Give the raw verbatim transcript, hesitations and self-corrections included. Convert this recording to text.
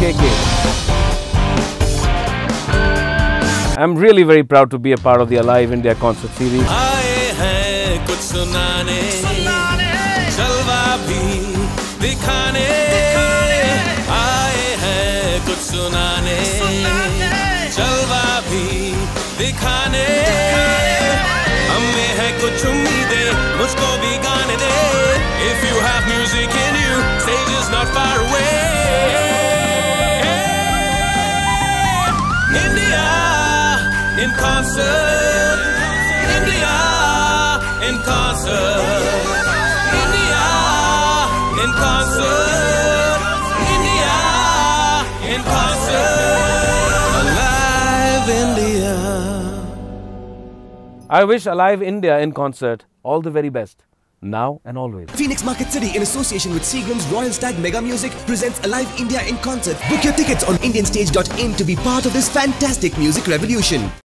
K K. I'm really very proud to be a part of the Alive India concert series. आए हैं कुछ सुनाने, जलवा भी दिखाने, आए हैं कुछ सुनाने, जलवा भी दिखाने, हमें है कुछ उम्मीदें, मुझको भी गाने दे. If you have music in you, stage is not far away. India in concert, India in concert, India in concert, India in concert, Alive India. I wish Alive India in concert all the very best, now and always. Phoenix Market City, in association with Seagram's Royal Stag Mega Music, presents Alive India in concert. Book your tickets on indian stage dot in to be part of this fantastic music revolution.